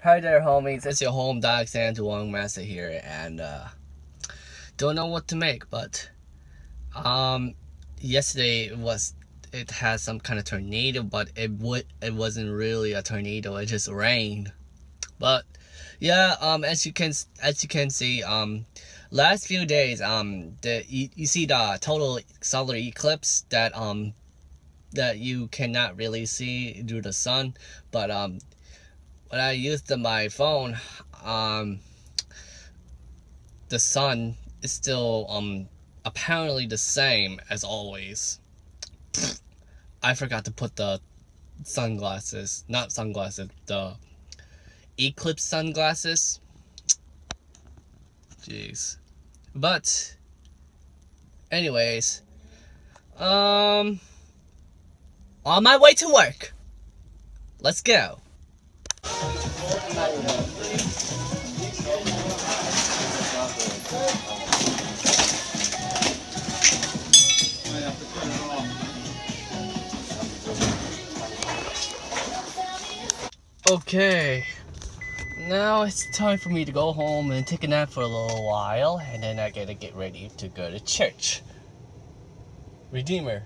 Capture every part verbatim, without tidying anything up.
Hi there, homies. It's your home dog Santa Wong Master here, and uh, don't know what to make. But um, yesterday it was it had some kind of tornado, but it would it wasn't really a tornado. It just rained. But yeah, um, as you can as you can see, um, last few days, um, the you, you see the total solar eclipse that um that you cannot really see through the sun, but um. When I used my phone, um, the sun is still um apparently the same as always. I forgot to put the sunglasses, not sunglasses, the eclipse sunglasses. Jeez. But anyways, um, on my way to work. Let's go. Okay, now it's time for me to go home and take a nap for a little while, and then I gotta get ready to go to church. Redeemer.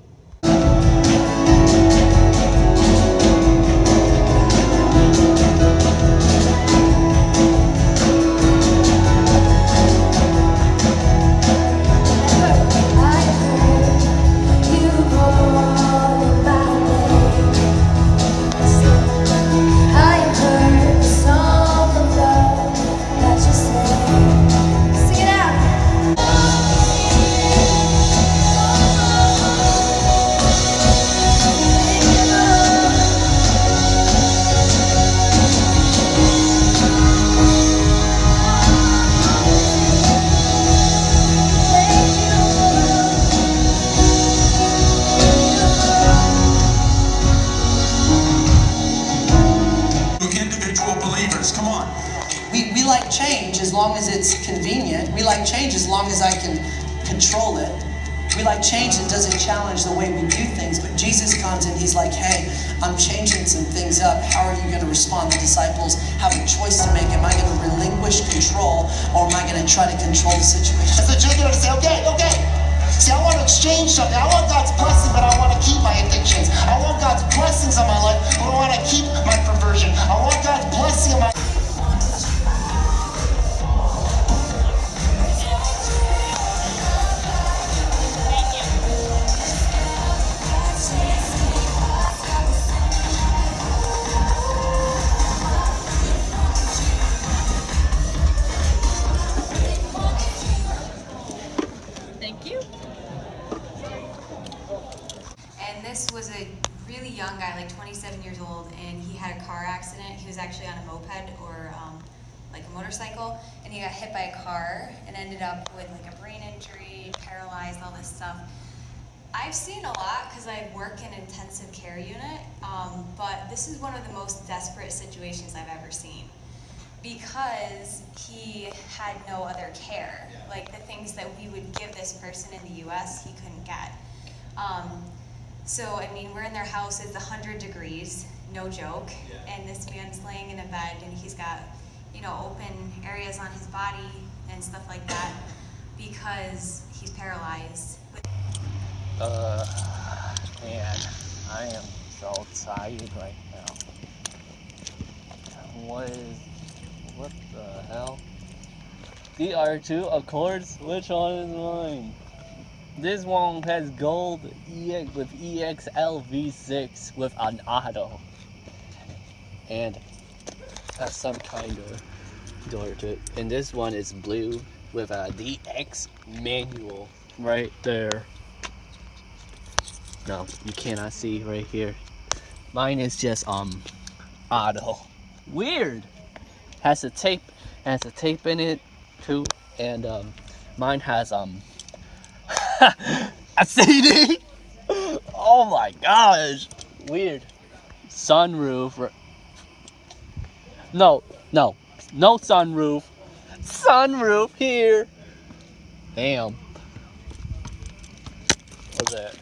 Come on. We, we like change as long as it's convenient. We like change as long as I can control it. We like change that doesn't challenge the way we do things. But Jesus comes and he's like, hey, I'm changing some things up. How are you going to respond? The disciples have a choice to make. Am I going to relinquish control, or am I going to try to control the situation? As a children, I say, okay, okay. See, I want to exchange something. I want God's blessing, but I want to keep my addictions. I want God's blessings on my life, but I want to keep my perversion. I want God's blessing on my Thank you. And this was a really young guy, like twenty-seven years old, and he had a car accident. He was actually on a moped or um, like a motorcycle, and he got hit by a car and ended up with like a brain injury, paralyzed, all this stuff. I've seen a lot because I work in an intensive care unit, um, but this is one of the most desperate situations I've ever seen, because he had no other care. Like the things that we would give this person in the U S, he couldn't get. Um, so, I mean, we're in their house, it's one hundred degrees, no joke, yeah. And this man's laying in a bed and he's got, you know, open areas on his body and stuff like that because he's paralyzed. Uh, man, I am so tired right now. What is, what the hell? D R two Accords? Which one is mine? This one has gold E X with E X L V six with an auto. And has some kind of door to it. And this one is blue with a D X manual right there. No, you cannot see right here. Mine is just um auto. Weird. Has a tape, has a tape in it too, and um mine has um a C D. Oh my gosh, weird. Sunroof. No, no, no sunroof. Sunroof here. Damn. What's that?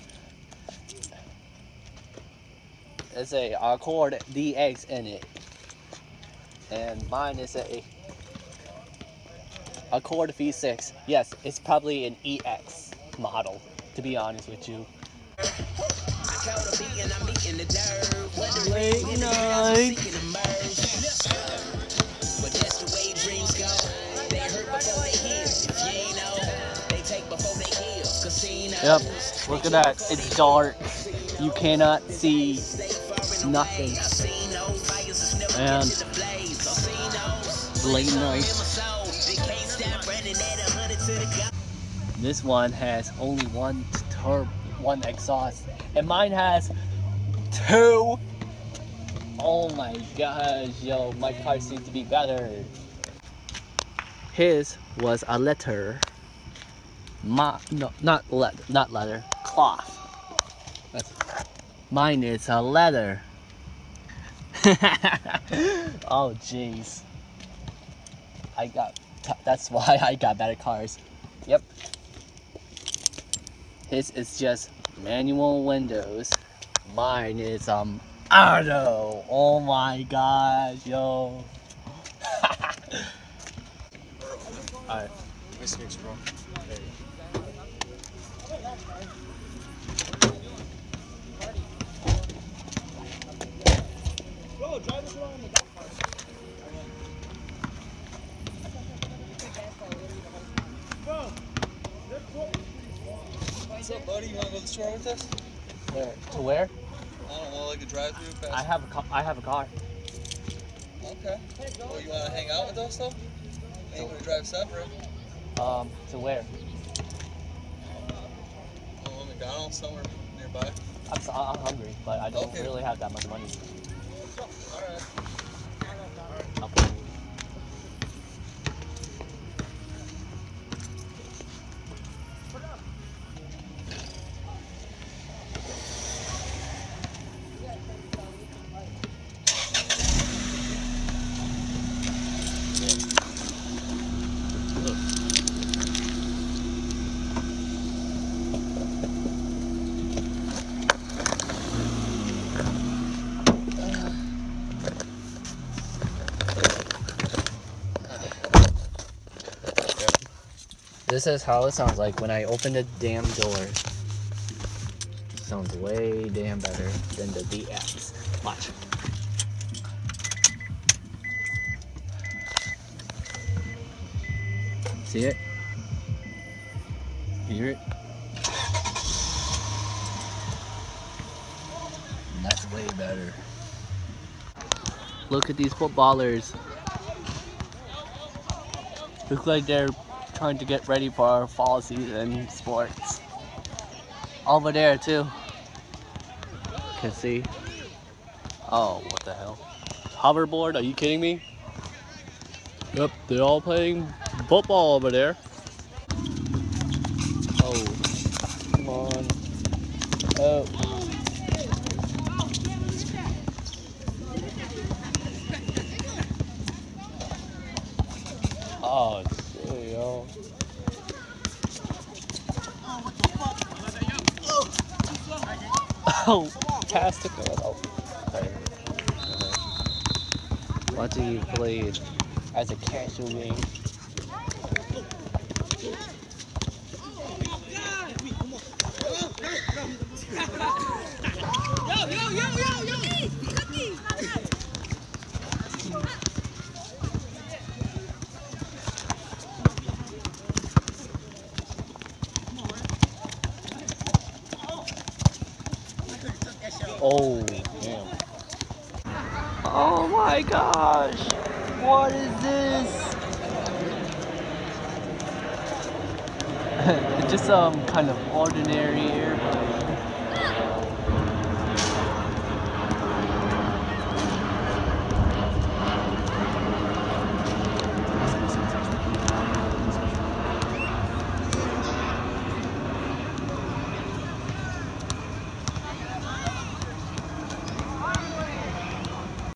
It's a Accord D X in it. and mine is a Accord V six. Yes, it's probably an E X model, to be honest with you. Late night. Yep, look at that. It's dark. You cannot see nothing. And late night. This one has only one turbo, one exhaust, and mine has two. Oh my gosh, yo, my car seems to be better. His was a leather. My, no, not leather, not leather, cloth. That's, mine is a leather. Oh jeez. I got, that's why I got better cars. Yep. His is just manual windows. Mine is um auto. Oh my gosh, yo. Alright. Nice to meet you, bro. Bro, drive us around in the golf cart. What's up, buddy? You want to go to the store with us? Where? To where? I don't know, like a drive-through fast. I have a car. I have a car. Okay. Well, you want to hang out with us, though? Maybe we drive separate. Um, to where? Oh, McDonald's somewhere nearby. I'm, so, I'm hungry, but I don't Okay. really have that much money. All right. Okay. This is how it sounds like when I open the damn door. Sounds way damn better than the D X. Watch. See it? Hear it? That's way better. Look at these footballers. Look like they're trying to get ready for our fall season sports. Over there too. Can see. Oh, what the hell? Hoverboard? Are you kidding me? Yep, they're all playing football over there. Oh, come on. Oh. Oh, shit, yo. Oh, past it. Oh, sorry. Watching you play it as a casual game. Yo, yo, yo, yo, yo! Oh, damn. Oh my gosh. What is this? It's just some kind of ordinary airplane.